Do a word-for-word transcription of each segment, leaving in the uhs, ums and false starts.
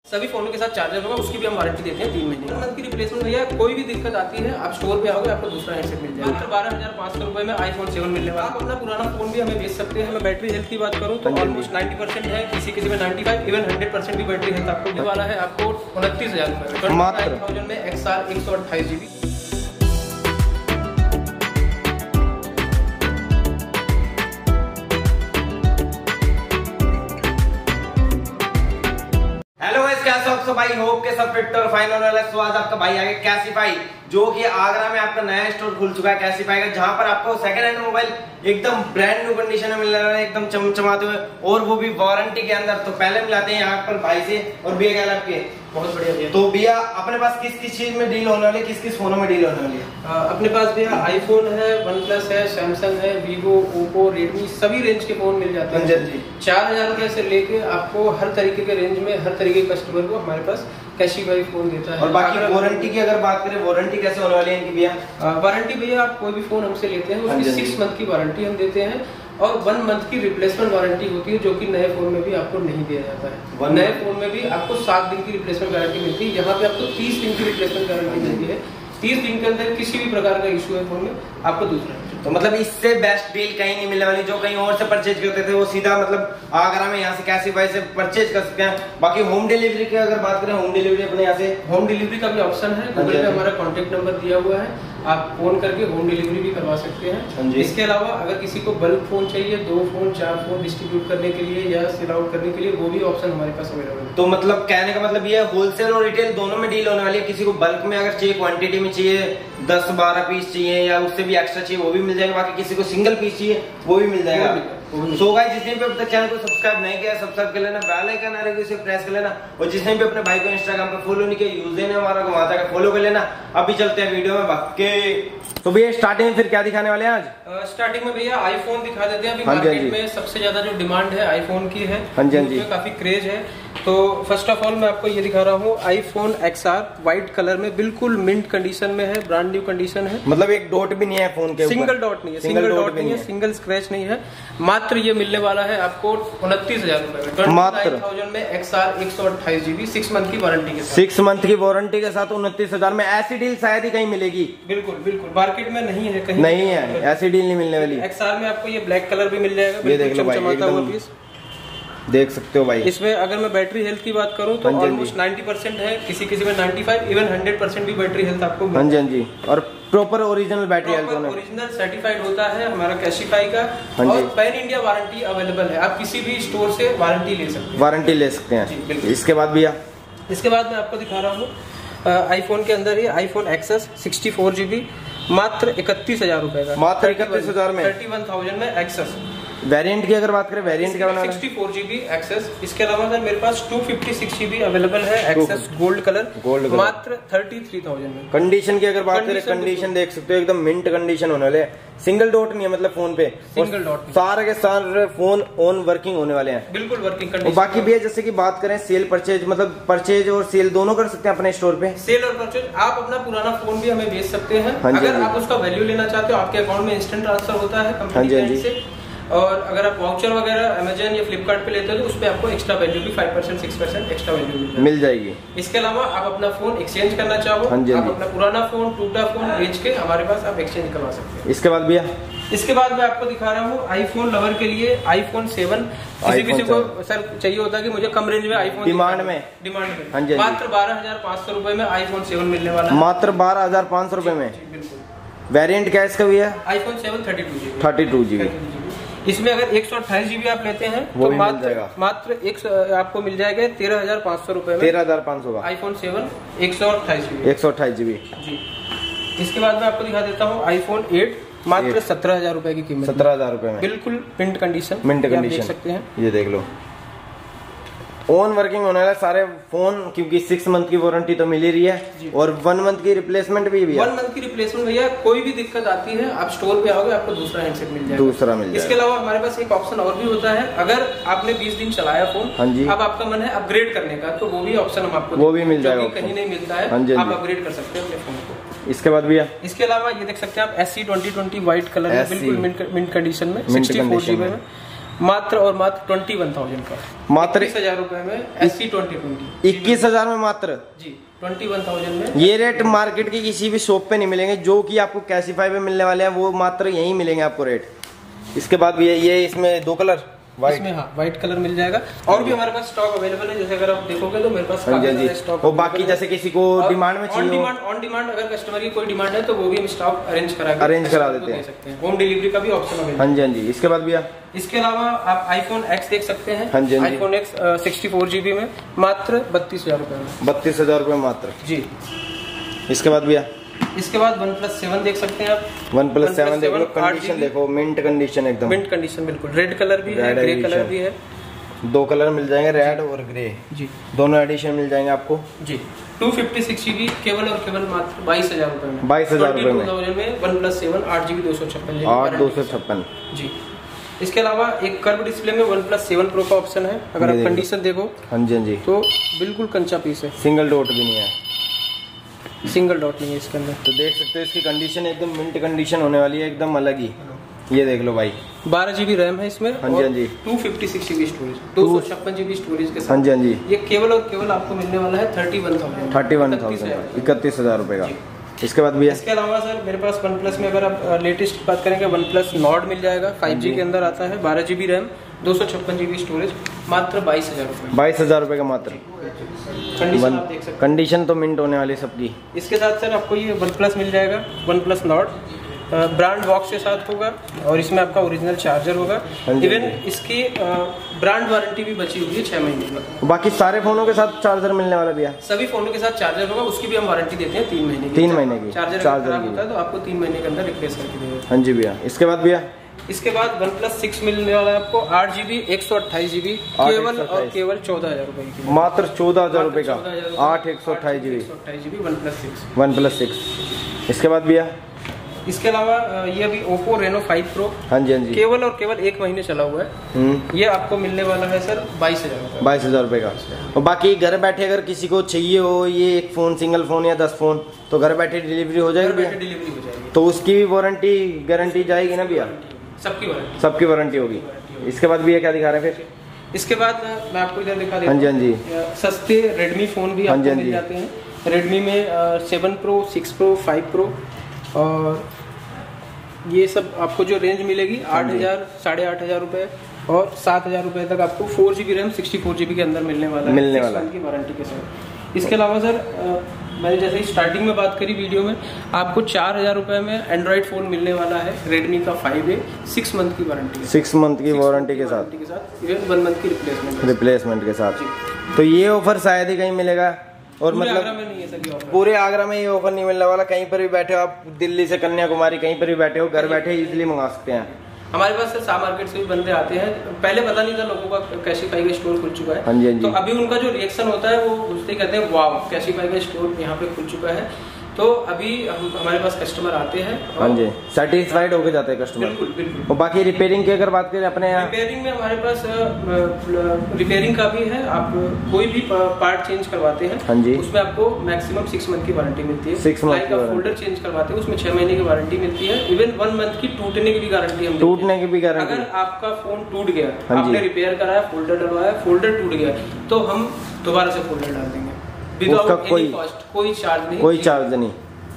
सभी फोनों के साथ चार्जर होगा, उसकी भी हम वारंटी देते हैं तीन महीने मंथ की रिप्लेसमेंट। भैया कोई भी दिक्कत आती है आप स्टोर पे आओगे आपको दूसरा हेडसेट मिल जाएगा। मात्र बारह हजार पाँच सौ रुपए में आईफोन सेवन मिलने वाला। आप अपना पुराना फोन भी हमें बेच सकते हैं। मैं बैटरी हेल्थ की बात करूँ तो ऑलमोस्ट नाइन्टी परसेंट है, किसी किसी में ninety five even hundred percent भी बैटरी हेल्थ आपको मिलने वाला है। आपको उनतीस हजार रुपए में थाउजेंड में एक्स आर एक सौ अट्ठाईस जीबी। तो भाई होप के सब फिट और फाइन होने वाला। स्वाद आपका भाई आगे कैसीफाई, जो कि आगरा में आपका नया स्टोर खुल चुका है कैसीफाई का, जहां पर आपको सेकंड हैंड मोबाइल एकदम ब्रांड न्यू कंडीशन में मिलने वाला है, एकदम चमचमाते हुए, और वो भी वारंटी के अंदर। तो पहले मिलाते हैं यहाँ पर भाई से। और भैया क्या लगती है? बहुत बढ़िया भैया। तो भैया अपने पास किस किस चीज में डील होने वाली है, किस किस फोनों में डील होने वाली है? अपने पास भैया आईफोन है, वन प्लस है, सैमसंग है, वीवो, ओप्पो, रेडमी, सभी रेंज के फोन मिल जाते हैं। चार हजार रुपए से लेके आपको हर तरीके के रेंज में हर तरीके के कस्टमर को हमारे पास कैशीफाई फोन देता है। और बाकी वारंटी की अगर बात करें, वारंटी कैसे होने वाली है इनकी भैया? वारंटी भैया आप कोई भी फोन हमसे लेते हैं उसकी सिक्स मंथ की वारंटी हम देते हैं, और वन मंथ की रिप्लेसमेंट वारंटी होती है, जो कि नए फोन में भी आपको नहीं दिया जाता है। नए फोन में भी आपको सात दिन की रिप्लेसमेंट गारंटी मिलती है, यहाँ पे आपको तीस दिन की रिप्लेसमेंट गारंटी मिलती है। तीस दिन के अंदर किसी भी प्रकार का इशू है फोन में आपको दूसरा। तो मतलब इससे बेस्ट डील कहीं नहीं मिलने वाली। जो कहीं और से परचेज करते थे वो सीधा मतलब आगरा में यहाँ से कैसीफाई से परचेज कर सकते हैं। बाकी होम डिलीवरी की अगर बात करें, होम डिलीवरी अपने यहाँ से होम डिलीवरी का भी ऑप्शन है। गूगल पे हमारा कॉन्टेक्ट नंबर दिया हुआ है, आप फोन करके होम डिलीवरी भी करवा सकते हैं। इसके अलावा अगर किसी को बल्क फोन चाहिए, दो फोन चार फोन डिस्ट्रीब्यूट करने के लिए या सेल आउट करने के लिए, वो भी ऑप्शन हमारे पास अवेलेबल है। तो मतलब कहने का मतलब ये होलसेल और रिटेल दोनों में डील होने वाली है। किसी को बल्क में अगर चाहिए, क्वांटिटी में चाहिए, दस बारह पीस चाहिए या उससे भी एक्स्ट्रा चाहिए, वो भी मिल जाएगा। बाकी किसी को सिंगल पीस चाहिए वो भी मिल जाएगा। सो गाइस, जिसने भी अब तक चैनल को सब्सक्राइब नहीं किया सब्सक्राइब कर लेना, बेल आइकन आ रहा है उसे प्रेस कर लेना, और जिसने भी अपने भाई को इंस्टाग्राम पे फॉलो नहीं किया, यूजर ने हमारा घुमाता है फॉलो कर लेना। अभी चलते हैं वीडियो में बाकी। तो भैया स्टार्टिंग में फिर क्या दिखाने वाले हैं आज? स्टार्टिंग में भैया आईफोन दिखा देते हैं। अभी मार्केट में सबसे ज्यादा जो डिमांड है आईफोन की है, काफी क्रेज है। तो फर्स्ट ऑफ ऑल मैं आपको ये दिखा रहा हूँ iPhone X R white colour में, बिल्कुल मिंट कंडीशन में है, ब्रांड न्यू कंडीशन है। मतलब एक डॉट भी नहीं है फोन के ऊपर, सिंगल डॉट नहीं है, सिंगल डॉट नहीं है, सिंगल स्क्रैच नहीं है। मात्र ये मिलने वाला है आपको उनतीस हजार रुपए में, मात्र थाउजेंड में एक्स आर एक सौ अट्ठाईस जीबी सिक्स मंथ की वारंटी के साथ। सिक्स मंथ की वारंटी के साथ उनतीस हजार में। ऐसी डील शायद ही कहीं मिलेगी। बिल्कुल बिल्कुल, मार्केट में नहीं है कहीं, नहीं है ऐसी डील नहीं मिलने वाली। एक्स आर में आपको ये ब्लैक कलर भी मिल जाएगा, ये देख लो भाई, एकदम देख सकते हो भाई। इसमें अगर मैं बैटरी हेल्थ की बात करूं तो ऑलमोस्ट नाइन्टी परसेंट है, किसी किसी में ninety five even hundred percent भी बैटरी हेल्थ आपको। हाँ जी हाँ जी, और proper original battery health original certified होता है हमारा कैशीफाई का, और पैन इंडिया वारंटी अवेलेबल है। आप किसी भी स्टोर से वारंटी ले सकते हैं, वारंटी ले सकते हैं। इसके बाद भैया, इसके बाद मैं आपको दिखा रहा हूँ आईफोन के अंदर ही iPhone XS sixty four GB, मात्र इकतीस हजार रुपए का, मात्र इकतीस हजार में, थर्टी वन थाउजेंड में एक्सेस। वेरिएंट की अगर बात करें, वेरिएंट क्या बना? Sixty four GB XS. इसके अलावा सर मेरे पास two fifty six GB available है एक्सेस गोल्ड कलर, गोल्ड मात्र थर्टी थ्री थाउजेंड में। कंडीशन की अगर बात करें, कंडीशन देख सकते हो एकदम मिंट कंडीशन होने वाले, सिंगल डॉट नहीं है मतलब फोन पे, सिंगल डॉट, सारे के सारे फोन ऑन वर्किंग होने वाले हैं, बिल्कुल वर्किंग कंडीशन। बाकी भैया जैसे की बात करें सेल परचेज, मतलब परचेज और सेल दोनों कर सकते हैं अपने स्टोर पे। सेल और परचेज, आप अपना पुराना फोन भी हमें बेच सकते हैं। अगर आप उसका वैल्यू लेना चाहते हो, आपके अकाउंट में इंस्टेंट ट्रांसफर होता है कंपनी से। और अगर आप वाउचर वगैरह अमेजन या फ्लिपकार्ट पे लेते हो तो उस पे आपको एक्स्ट्रा वैल्यू भी five percent six percent extra value मिल जाएगी। इसके अलावा आप अपना फोन एक्सचेंज करना चाहो, आप अपना पुराना फोन टूटा फोन बेच के हमारे पास आप एक्सचेंज करवा सकते हैं। इसके बाद भैया, इसके बाद मैं आपको दिखा रहा हूँ आईफोन लवर के लिए आईफोन सेवन। किसी किसी को सर चाहिए होता है कि मुझे कम रेंज में आईफोन डिमांड में डिमांड में मात्र बारह हजार पाँच सौ रुपए में आईफोन सेवन मिलने वाला है, मात्र बारह हजार पाँच सौ रुपए में। बिल्कुल। वेरिएंट क्या है इसका भैया? IPhone seven thirty two GB thirty two GB इसमें अगर एक सौ अट्ठाईस जीबी आप लेते हैं तो मात्र मात्र एक आपको मिल जाएगा तेरह हजार पाँच सौ रुपए में, तेरह हजार पाँच सौ का आईफोन सेवन एक सौ अट्ठाईस जीबी एक सौ अट्ठाईस जीबी जी। इसके बाद मैं आपको दिखा देता हूँ आईफोन एट, मात्र सत्रह हजार रुपए की कीमत, सत्रह हजार रुपए में, बिल्कुल मिंट कंडीशन, मिंट कंडीशन देख सकते हैं। ये देख लो, ऑन वर्किंग होने वाला सारे फोन, क्योंकि सिक्स मंथ की वारंटी तो मिल ही रही है, और वन मंथ की रिप्लेसमेंट भी है। वन मंथ की रिप्लेसमेंट भैया, कोई भी दिक्कत आती है आप स्टोर पे आओगे आपको दूसरा हैंडसेट मिल जाएगा, दूसरा मिल जाएगा। इसके अलावा हमारे पास एक ऑप्शन और भी होता है, अगर आपने बीस दिन चलाया फोन, हाँ जी, अब आपका मन है अपग्रेड करने का, तो वो भी ऑप्शन हम आपको वो भी मिल जाएगा, कहीं नहीं मिलता है, हाँ जी, आप अपग्रेड कर सकते हैं अपने फोन को। इसके बाद भैया, इसके अलावा ये देख सकते हैं आप S C twenty twenty white colour में, बिल्कुल मिंट कंडीशन में सिक्सटी फोर जीबी में, मात्र और मात्र ट्वेंटी वन थाउजेंड का, मात्र इक्कीस हजार रुपए में एस सी ट्वेंटी ट्वेंटी इक्कीस हजार में मात्र जी, ट्वेंटी वन थाउजेंड में। ये रेट मार्केट की किसी भी शॉप पे नहीं मिलेंगे, जो कि आपको कैसीफाई पे मिलने वाले हैं वो मात्र यहीं मिलेंगे आपको रेट। इसके बाद भी ये इसमें दो कलर वाइट, इसमें हाँ व्हाइट कलर मिल जाएगा और भी हमारे पास स्टॉक अवेलेबल है। जैसे अगर आप देखोगे तो मेरे पास स्टॉक और बाकी जैसे किसी को डिमांड में चाहिए, ऑन डिमांड ऑन डिमांड अगर कस्टमर की कोई डिमांड है तो वो भी हम स्टॉक अरेंज करा अरेंज करा देते हैं। होम डिलीवरी का भी ऑप्शन अवेलेबल। हाँ जी हाँ जी। इसके बाद भैया इसके अलावा आप आईफोन एक्स देख सकते हैं। हाँ जी हाँ जी। IPhone X sixty four GB में मात्र बत्तीस हजार रुपए में, बत्तीस हजार रुपए मात्र जी। इसके बाद भैया इसके बाद वन प्लस सेवन देख सकते हैं आप। वन प्लस सेवन देखो, कंडीशन देखो मिंट कंडीशन एकदम, मिंट कंडीशन बिल्कुल। रेड कलर भी है, ग्रे कलर भी है, दो कलर मिल जाएंगे, रेड और ग्रे जी, दोनों एडिशन मिल जाएंगे आपको जी। टू फिफ्टी सिक्स जीबी केवल और केवल मात्र बाईस हजार रुपए में, बाईस हजार रुपए में वन प्लस सेवन आठ जीबी दो सौ छप्पन आठ दो सौ छप्पन जी। इसके अलावा एक कर्व डिस्प्ले में वन प्लस सेवन प्रो का ऑप्शन है। अगर आप कंडीशन देखो हाँ जी हाँ जी तो बिल्कुल कंचा पीस है, सिंगल डॉट भी नहीं है, सिंगल डॉट नहीं है इसके अंदर। तो देख सकते हो इसकी कंडीशन एकदम मिंट कंडीशन होने वाली है, एकदम अलग ही। ये देख लो भाई, बारह जीबी रैम है इसमें, हाँ जी हाँ जी, two fifty six GB storage, दो सौ छप्पन जीबी स्टोरेज के साथ। हाँ जी हाँ जी। ये केवल और केवल आपको मिलने वाला है thirty one thousand thirty one thousand इकतीस हजार रुपए का। इसके बाद भी इसके अलावा सर मेरे पास वन प्लस में अगर आप लेटेस्ट बात करेंगे वन प्लस नॉर्ड मिल जाएगा, फाइव जी के अंदर आता है, बारह जीबी रैम, दो सौ छप्पन जीबी स्टोरेज, मात्र बाईस हजार रुपए बाईस हजार रुपए का मात्र। कंडीशन आप देख सकते हैं, कंडीशन तो मिंट होने वाली सबकी। इसके साथ सर आपको ये वन प्लस मिल जाएगा, one plus Nord brand box के साथ होगा और इसमें आपका ओरिजिनल चार्जर होगा। इवन इसकी ब्रांड वारंटी भी बची हुई है छह महीने की। बाकी सारे फोनों के साथ चार्जर मिलने वाला भैया, सभी फोनों के साथ चार्जर होगा, उसकी भी हम वारंटी देते हैं तीन महीने की। तीन महीने की चार्जर खराब होता है तो आपको तीन महीने के अंदर रिप्लेस करके देंगे। हाँ जी भैया। इसके बाद भैया इसके बाद वन प्लस सिक्स मिलने वाला है आपको, आठ जीबी एक सौ अट्ठाईस जीबी केवल और केवल चौदह हजार रुपए की, मात्र चौदह हजार रुपए का, आठ एक सौ अट्ठाईस जीबी अट्ठाईस GB one plus six one plus six. इसके बाद भैया इसके अलावा ये अभी ओप्पो रेनो फाइव प्रो, हाँ जी हाँ जी, केवल और केवल एक महीने चला हुआ है, ये आपको मिलने वाला है सर बाईस हजार बाईस हजार रुपए का। और बाकी घर बैठे अगर किसी को चाहिए हो ये एक फोन, सिंगल फोन या दस फोन, तो घर बैठे डिलीवरी हो जाएगी, डिलीवरी हो जाएगी, तो उसकी भी वारंटी गारंटी जाएगी ना भैया? सबकी वारंटी सबकी वारंटी होगी। इसके बाद भैया क्या दिखा रहे हैं फिर? इसके बाद मैं आपको इधर दिखा देता हूं। हाँ जी हाँ जी। सस्ते रेडमी फोन भी आपको मिल जाते हैं, रेडमी में seven pro, six pro, five pro, और ये सब आपको जो रेंज मिलेगी आठ हजार साढ़े आठ हजार रुपए और सात हजार रुपए तक आपको four GB RAM sixty four GB के अंदर मिलने वाला मिलने है वाला की वारंटी के साथ। इसके अलावा सर मैंने जैसे ही स्टार्टिंग में बात करी वीडियो में, आपको चार हजार रुपए में एंड्रॉइड फोन मिलने वाला है रेडमी का फाइव ए, सिक्स मंथ की वारंटी, सिक्स मंथ की वारंटी के साथ, के साथ इवन वन मंथ की रिप्लेसमेंट रिप्लेसमेंट के साथ। तो ये ऑफर शायद ही कहीं मिलेगा, और मतलब आगरा में नहीं है सभी ऑफर, पूरे आगरा में ये ऑफर नहीं मिलने वाला। कहीं पर भी बैठे हो आप, दिल्ली से कन्याकुमारी कहीं पर भी बैठे हो, घर बैठे इजीली मंगा सकते हैं। हमारे पास सर शाह मार्केट से भी बंदे आते हैं, पहले पता नहीं था लोगों का कैशीफाई का स्टोर खुल चुका है। हाँ जी, हाँ जी। तो अभी उनका जो रिएक्शन होता है वो उससे कहते हैं वाव कैशीफाई का स्टोर यहाँ पे खुल चुका है। तो अभी हम हमारे पास कस्टमर आते हैं, हाँ जी, सेटिस्फाइड होके जाते हैं कस्टमर। बिल्कुल बिल्कुल। और बाकी रिपेयरिंग की अगर बात करें अपने यहाँ, रिपेयरिंग में हमारे पास रिपेयरिंग का भी है, आप कोई भी पार्ट चेंज करवाते हैं, हाँ जी, उसमें आपको मैक्सिमम सिक्स मंथ की वारंटी मिलती है। सिक्स मंथ का फोल्डर चेंज करवाते हैं उसमें छह महीने की वारंटी मिलती है, इवन वन मंथ की टूटने की भी गारंटी हम टूटने की भी गारंटी। अगर आपका फोन टूट गया, आपने रिपेयर कराया, फोल्डर डलवाया, फोल्डर टूट गया, तो हम दोबारा से फोल्डर डाल देंगे विदाउट एनी कॉस्ट, कोई चार्ज नहीं, कोई चार्ज नहीं।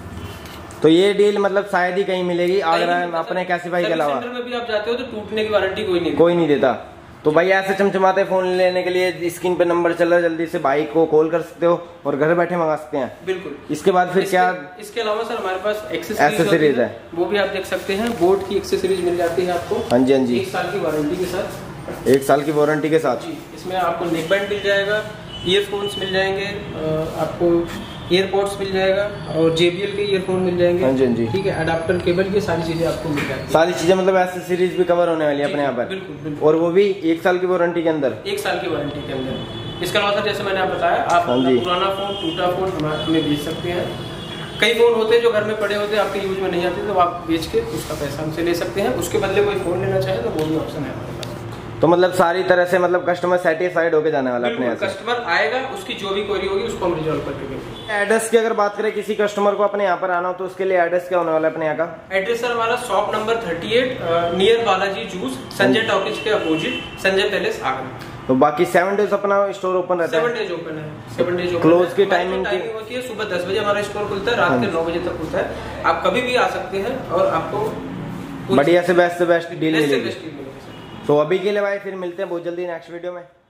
तो ये डील मतलब शायद ही कहीं मिलेगी आगरा में अपने कैसीफाई के अलावा। सेंटर में भी आप जाते हो तो टूटने की वारंटी कोई नहीं कोई नहीं देता। तो भाई ऐसे चमचमाते फोन लेने के लिए स्क्रीन पे नंबर चल रहा है, जल्दी से भाई को कॉल कर सकते हो और घर बैठे मंगा सकते हैं। बिल्कुल। इसके बाद फिर इसके, क्या इसके अलावा सर हमारे पास एक्सेसरीज है, वो भी आप देख सकते हैं। बोट की एक्सेसरीज मिल जाती है आपको, हाँ जी हाँ जी, एक साल की वारंटी के साथ, एक साल की वारंटी के साथ जी। इसमें आपको नेक बैंड मिल जाएगा, ईयरफोन्स मिल जाएंगे, आपको एयरपोर्ट्स मिल जाएगा और जेबीएल के ईयरफोन मिल जाएंगे, हाँ जी हाँ जी, ठीक है। अडाप्टर केबल की सारी चीजें आपको मिल जाएंगी, सारी चीजें मतलब एक्सेसरीज भी कवर होने वाली है अपने यहाँ पर। बिल्कुल बिल्कुल। और वो भी एक साल की वारंटी के अंदर, एक साल की वारंटी के अंदर। इसके अलावा जैसे मैंने आप बताया, आप पुराना फोन, टूटा फोन हमें बेच सकते हैं। कई फोन होते हैं जो घर में पड़े होते हैं, आपके यूज में नहीं आते, तो आप बेच के उसका पैसा हमसे ले सकते हैं। उसके बदले कोई फोन लेना चाहे तो वो भी ऑप्शन है हमारे पास। तो मतलब सारी तरह से मतलब कस्टमर सेटिस्फाइड होके जाने वाला अपने यहाँ से। कस्टमर आएगा, उसकी जो भी क्वेरी होगी उसको हम रिजॉल्व करके देंगे। एड्रेस की अगर बात करें किसी कस्टमर को अपने यहाँ पर आना हो तो उसके लिए एड्रेस क्या होने वाला है अपने यहाँ का? एड्रेस सर हमारा shop number thirty eight near Balaji juice, Sanjay talkies के अपोजिट, संजय पैलेस आगरा। तो बाकी सेवन डेज अपना स्टोर ओपन रहता है? सेवन डेज ओपन है। Seven days open. क्लोज की टाइमिंग होती है सुबह दस बजे हमारा स्टोर खुलता है, रात के नौ बजे तक खुलता है। आप कभी भी आ सकते हैं और आपको बढ़िया से बेस्ट से बेस्ट डील मिलेगी। मिलेगी। तो अभी के लिए भाई फिर मिलते हैं बहुत जल्दी नेक्स्ट वीडियो में।